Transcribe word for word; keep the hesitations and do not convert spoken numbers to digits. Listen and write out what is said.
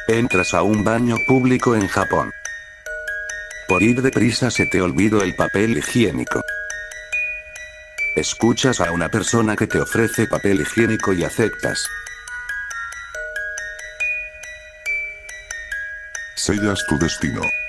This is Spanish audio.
Entras a un baño público en Japón. Por ir deprisa se te olvidó el papel higiénico. Escuchas a una persona que te ofrece papel higiénico y aceptas. Sellas tu destino.